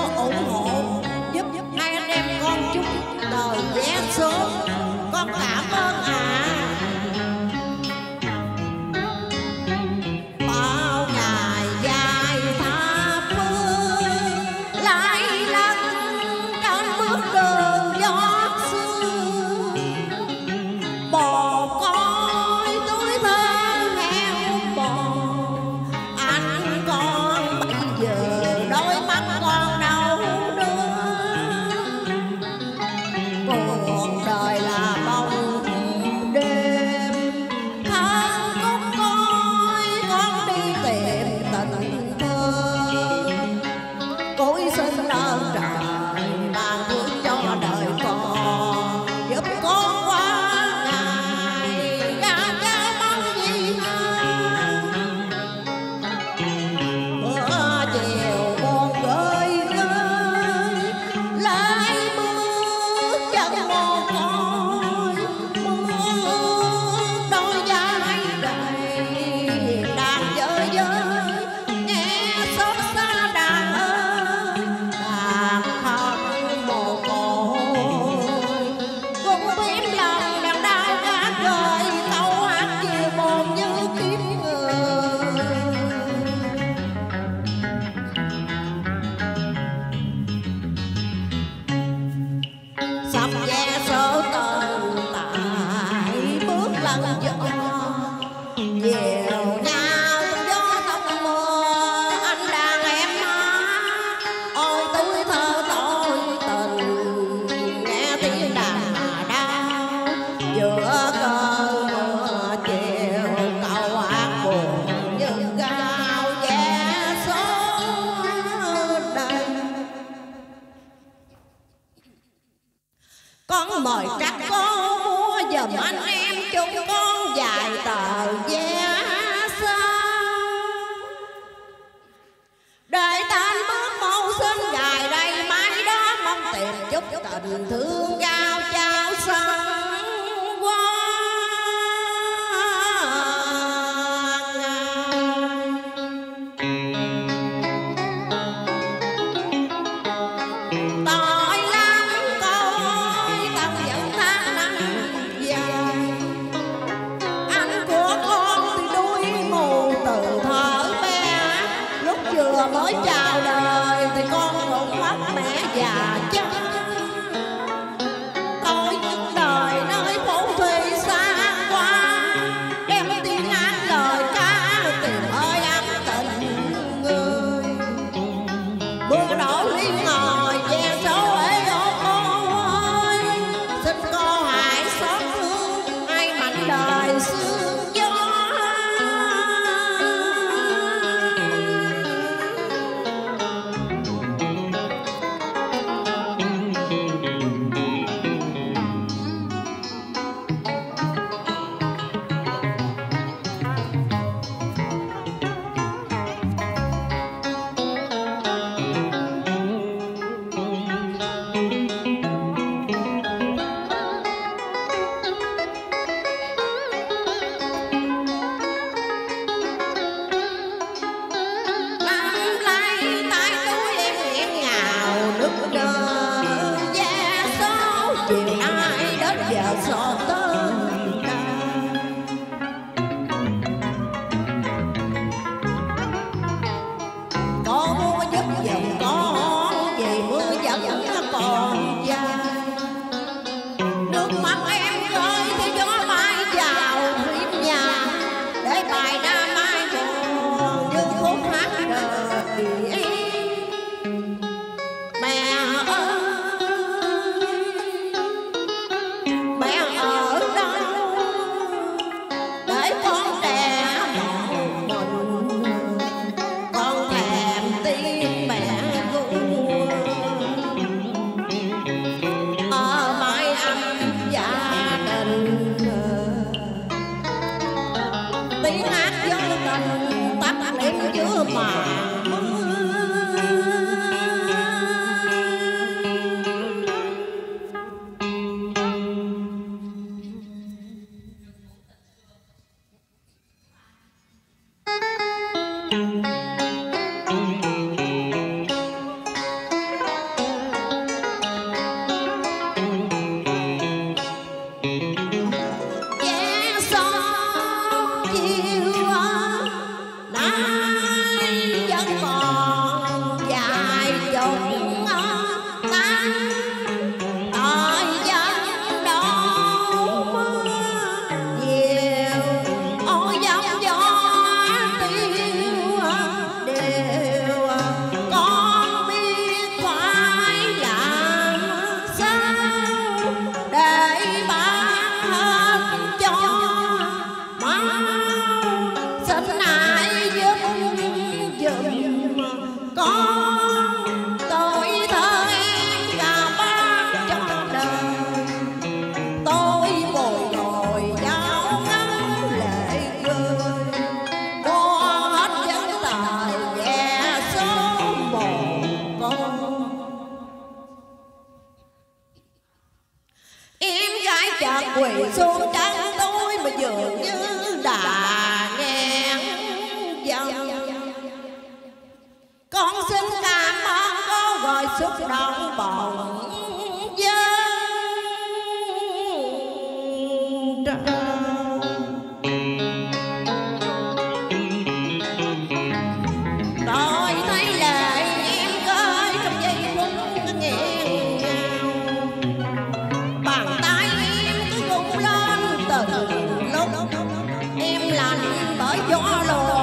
ủng hộ giúp hai anh em con chúc đời vé số. Con cảm ơn ạ. Bao ngày dài tha phương lại lăn trên bước đường gió xưa, bò côi túi thơ heo bò. Anh con bây giờ đôi mắt con đâu nữa, cuộc đời là bóng đêm. Thang khúc coi con đi tìm tình thơ, cối xin ơn trời ban phước cho đời con, giúp con qua ngày ra cha mong gì hơn. Bữa chiều buồn gơi gơi lại bước chân mồ côi, bước đôi vai gầy đang dơi dơi nghe xót xa đàn ơi. Đàn thân mồ côi cũng biết lòng đàn đau gác rời, câu hát chiều buồn như kiếp người. Sắp vé số tình tại bước lần gió, nhiều nhau gió tóc mưa anh đàn em hát. Ôi tuổi thơ tôi tình nghe tiếng đàn mà đau, giữa cơn mưa chiều câu hát buồn như gao vé số đây. Con mời các cô mua giùm anh em chúng con vài tờ vé số, đời tan bước màu xinh gài đây mai đó mong tìm chút tình thương cao trao sân qua. Tội lắm coi tâm vẫn tháng năm dài, anh của con thì đuôi mù từ thở bé. Lúc vừa mới chào đời thì con cũng mất mẹ già cha. Tôi những đời nơi phố thủy xa qua, đem tiếng hát lời ca tìm hơi ấm tình người. Bước đổ liên ngồi che số ế ô ơi, xin cô hãy xót thương ai mạnh đời sương gió. Nắm lấy tay tôi em nghẹn ngào nức nở vé số, chiều nay đến giờ sổ tên ca. Cô mua giúp giùm con vì mưa vẫn còn dài, nước mắt em rơi theo gió bay vào thuyền nhà, để bài đa mai buồn như khúc hát đời em. Mẹ ơi mẹ ở đâu để con đẻ một mình, con thèm tiếng mẹ ru ở mái ấm gia đình. Tiếng hát dân tình tắt liệm giữa màn mưa. yêu nay vẫn còn dài chục tháng thời gian đâu nhiều ôi giông gió tiêu đều con biết phải làm sao để bán hết cho máu xin ai giúp giùm con tôi thơ em gà bán cho đời tôi bồi hồi giáo ngắn lệ rơi mua hết dân tài ghé số một con em gái chợt quỳ xuống chân tôi mà dường như đã nghẹn dòng con xin cảm ơn cô gọi xúc động bồng dân tôi thấy lệ em cơi trong giây phút nghẹn ngào bàn tay em cứ rung lên từng lúc em lạnh bởi gió lùa